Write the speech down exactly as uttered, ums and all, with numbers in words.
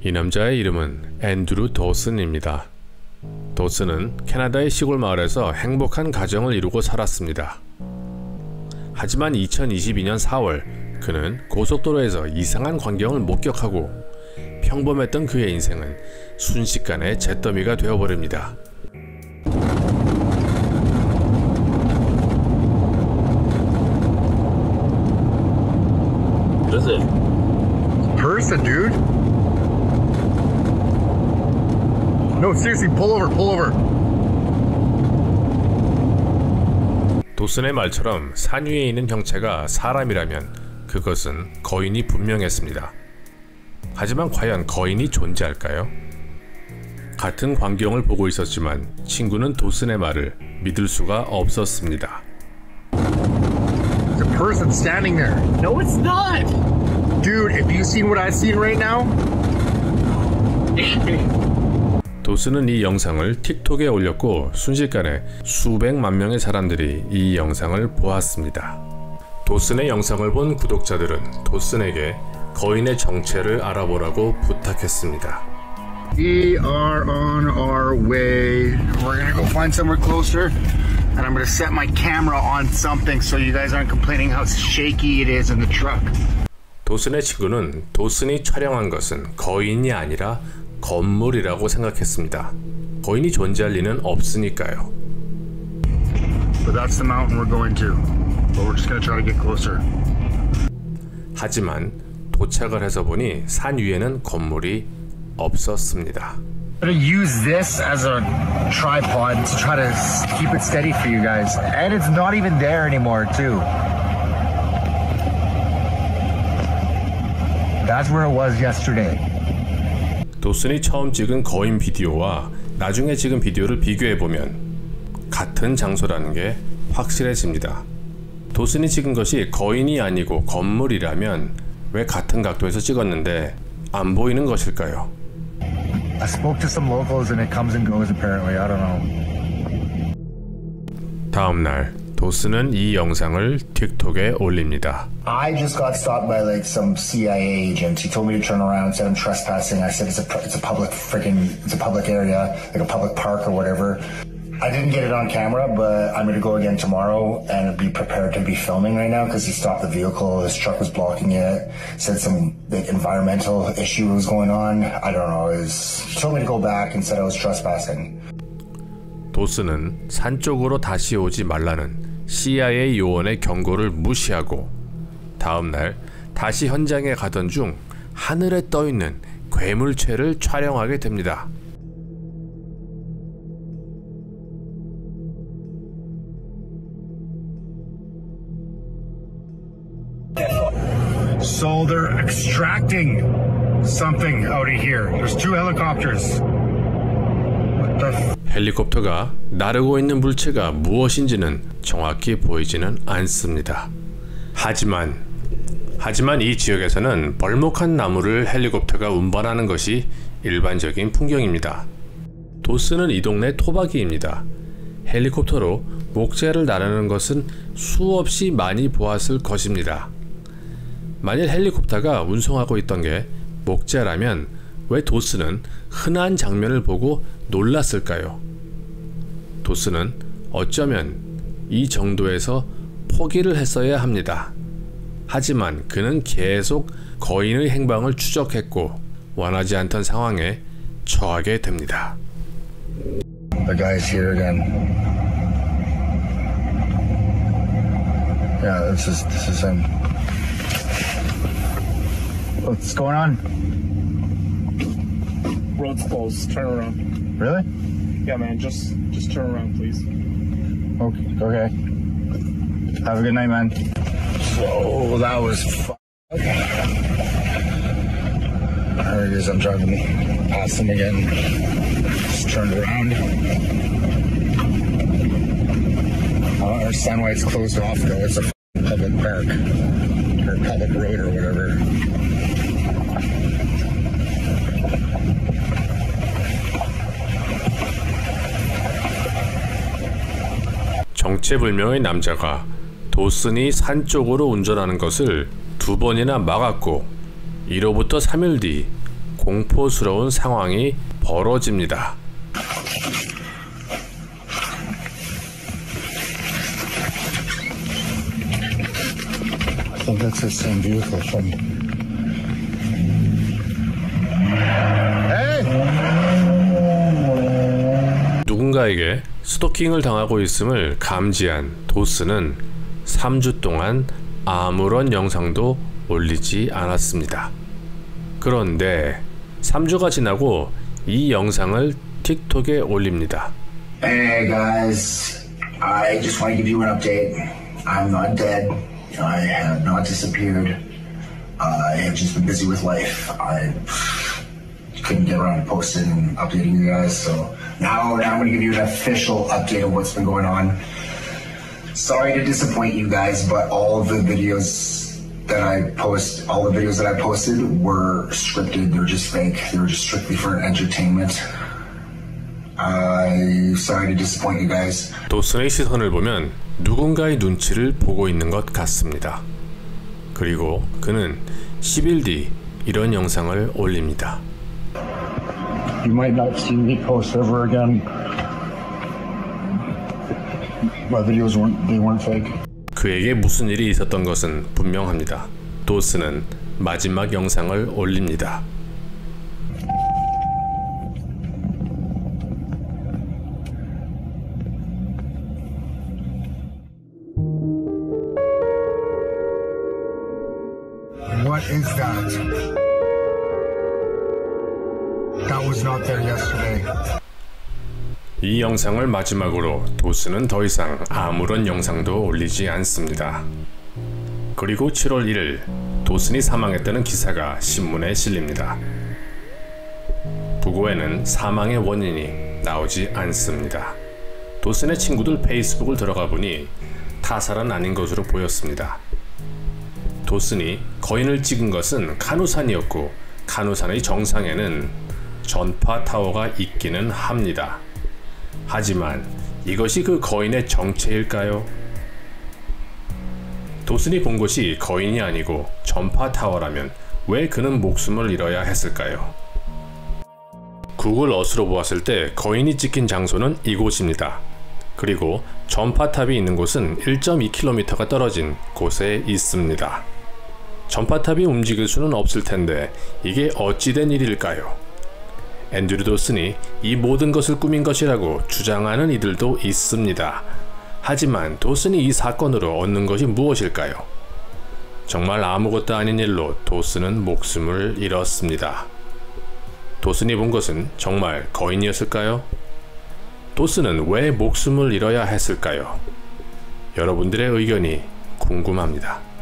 이 남자의 이름은 앤드루 도슨입니다. 도슨은 캐나다의 시골 마을에서 행복한 가정을 이루고 살았습니다. 하지만 이천이십이 년 사월 그는 고속도로에서 이상한 광경을 목격하고 평범했던 그의 인생은 순식간에 잿더미가 되어버립니다. What is it? Person, dude. No, seriously, pull over, pull over. 도슨의 말처럼 산 위에 있는 형체가 사람이라면 그것은 거인이 분명했습니다. 하지만 과연 거인이 존재할까요? 같은 광경을 보고 있었지만 친구는 도슨의 말을 믿을 수가 없었습니다. There's a person standing there. No, it's not. Dude, have you seen what I've seen right now? 도슨은 이 영상을 틱톡에 올렸고 순식간에 수백만 명의 사람들이 이 영상을 보았습니다. 도슨의 영상을 본 구독자들은 도슨에게 거인의 정체를 알아보라고 부탁했습니다. We are on our way. We're gonna go find somewhere closer, and I'm gonna set my camera on something so you guys aren't complaining how shaky it is in the truck. 도슨의 친구는 도슨이 촬영한 것은 거인이 아니라 건물이라고 생각했습니다. 거인이 존재할 리는 없으니까요. But that's the mountain we're going to. But we're just gonna try to get closer. 하지만 도착을 해서 보니 산 위에는 건물이 없었습니다. I'm gonna use this as a tripod to try to keep it steady for you guys. And it's not even there anymore, too. That's where it was yesterday. 도슨이 처음 찍은 거인 비디오와 나중에 찍은 비디오를 비교해보면 같은 장소라는 게 확실해집니다. 도슨이 찍은 것이 거인이 아니고 건물이라면 왜 같은 각도에서 찍었는데 안 보이는 것일까요? I spoke to some locals and it comes and goes apparently. I don't know. 다음 날 도슨은 이 영상을 틱톡에 올립니다. I just got stopped by like some C I A agent. He told me to turn around and said I'm trespassing. I said it's a it's a public freaking it's a public area, like a public park or whatever. I didn't get it on camera, but I'm going to go again tomorrow and be prepared to be filming right now because he stopped the vehicle. His truck was blocking it. Said some like, environmental issue was going on. I don't know. It was, he told me to go back and said I was trespassing. 도슨은 산 쪽으로 다시 오지 말라는 씨 아이 에이 요원의 경고를 무시하고 다음 날 다시 현장에 가던 중 하늘에 떠있는 괴물체를 촬영하게 됩니다. So they're extracting something out of here. There's two helicopters. What the f- 헬리콥터가 나르고 있는 물체가 무엇인지는 정확히 보이지는 않습니다. 하지만 하지만 이 지역에서는 벌목한 나무를 헬리콥터가 운반하는 것이 일반적인 풍경입니다. 도슨은 이 동네 토박이입니다. 헬리콥터로 목재를 나르는 것은 수없이 많이 보았을 것입니다. 만일 헬리콥터가 운송하고 있던 게 목재라면 왜 도슨은 흔한 장면을 보고 놀랐을까요? 도슨은 어쩌면 이 정도에서 포기를 했어야 합니다. 하지만 그는 계속 거인의 행방을 추적했고 원하지 않던 상황에 처하게 됩니다. The guy's here again. Yeah, this is this is him. What's going on? Road's closed. Turn around. Really? Yeah, man. Just just turn around, please. Okay. Okay. Have a good night, man. Whoa, that was fu- okay. There he is. I'm driving past him again. Just turned around. Uh, our sunlight's closed off though. It's a public park or public road or whatever. 정체불명의 남자가 도슨이 산 쪽으로 운전하는 것을 두 번이나 막았고 이로부터 삼 일 뒤 공포스러운 상황이 벌어집니다. I think that's the same vehicle from. Hey! 누군가에게 스토킹을 당하고 있음을 감지한 도스는 삼 주 동안 아무런 영상도 올리지 않았습니다. 그런데 삼 주가 지나고 이 영상을 틱톡에 올립니다. Hey guys, I just want to give you an update. I'm not dead. I have not disappeared. I have just been busy with life. I couldn't get around to posting and updating you guys, so now, now I'm going to give you an official update of what's been going on. Sorry to disappoint you guys, but all of the videos that I post, all the videos that I posted were scripted. They're just fake. They were just strictly for entertainment. I'm sorry to disappoint you guys. 도슨의 시선을 보면 누군가의 눈치를 보고 있는 것 같습니다. 그리고 그는 십 일 뒤 이런 영상을 올립니다. You might not see me post ever again. My videos weren't, they weren't fake. 그에게 무슨 일이 있었던 것은 분명합니다. 도슨은 마지막 영상을 올립니다. What is that? That was not there yesterday. 이 영상을 마지막으로 도슨은 더 이상 아무런 영상도 올리지 않습니다. 그리고 칠월 일일 도슨이 사망했다는 기사가 신문에 실립니다. 부고에는 사망의 원인이 나오지 않습니다. 도슨의 친구들 페이스북을 들어가 보니 타살은 아닌 것으로 보였습니다. 도슨이 거인을 찍은 것은 카누산이었고 카누산의 정상에는 전파 타워가 있기는 합니다. 하지만 이것이 그 거인의 정체일까요? 도슨이 본 것이 거인이 아니고 전파 타워라면 왜 그는 목숨을 잃어야 했을까요? 구글 어스로 보았을 때 거인이 찍힌 장소는 이곳입니다. 그리고 전파탑이 있는 곳은 일 점 이 킬로미터가 떨어진 곳에 있습니다. 전파탑이 움직일 수는 없을 텐데 이게 어찌된 일일까요? 앤드류 도슨이 이 모든 것을 꾸민 것이라고 주장하는 이들도 있습니다. 하지만 도슨이 이 사건으로 얻는 것이 무엇일까요? 정말 아무것도 아닌 일로 도슨은 목숨을 잃었습니다. 도슨이 본 것은 정말 거인이었을까요? 도슨은 왜 목숨을 잃어야 했을까요? 여러분들의 의견이 궁금합니다.